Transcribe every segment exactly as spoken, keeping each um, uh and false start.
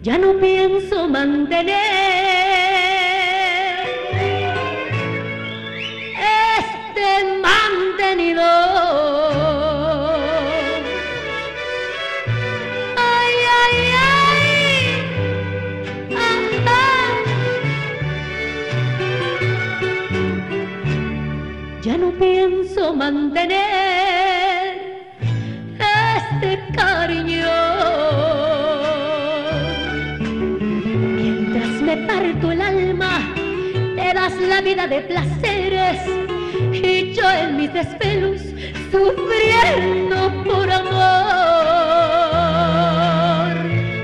ya no pienso mantener este mantenidor. Ay, ay, ay, ajá. Ya no pienso mantener este cariño. Me parto el alma, te das la vida de placeres y yo en mis desvelos sufriendo por amor.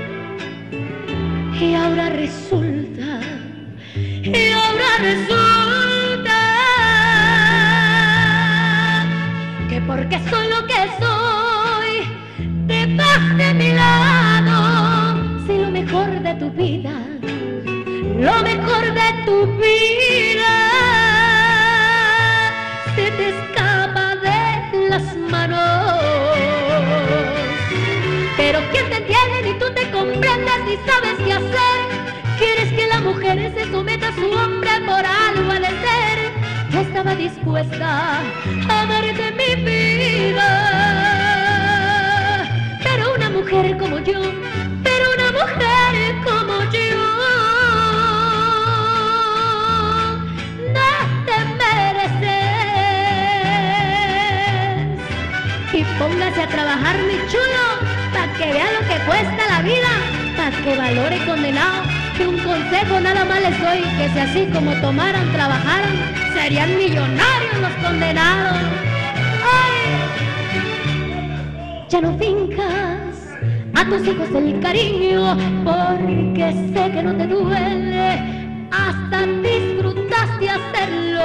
Y ahora resulta, y ahora resulta que porque soy lo que soy, te vas de mi lado. Si lo mejor de tu vida, lo mejor de tu vida se te escapa de las manos. Pero ¿quién te entiende ni tú te comprendes ni sabes qué hacer? Quieres que la mujer se someta a su hombre por algo ha de ser. Yo estaba dispuesta a amarte mi vida, pero una mujer como yo, pero una mujer como yo y póngase a trabajar mi chulo, pa' que vea lo que cuesta la vida, pa' que valore condenado, que un consejo nada más les doy, que si así como tomaran, trabajaran, serían millonarios los condenados. Ay, ya no fincas a tus hijos el cariño, porque sé que no te duele, hasta disfrutaste hacerlo.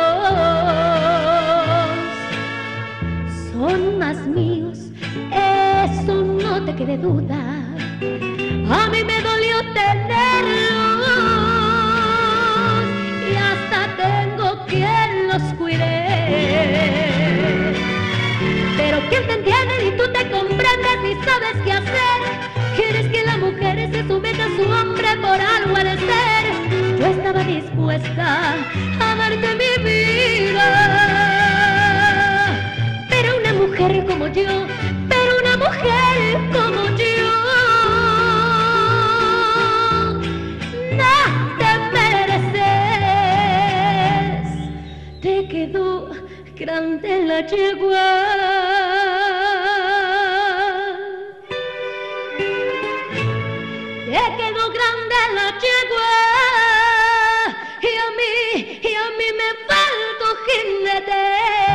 Son más míos, eso no te quede duda. A mí me dolió tenerlos y hasta tengo quien los cuide. Pero ¿quién te entiende ni tú te comprendes ni sabes qué hacer? Quieres que la mujer se someta a su hombre por algo ha de ser. Yo estaba dispuesta a darte mi vida, mujer como yo, pero una mujer como yo no te mereces. Te quedó grande la yegua, te quedó grande la yegua y a mí, y a mí me faltó jinete.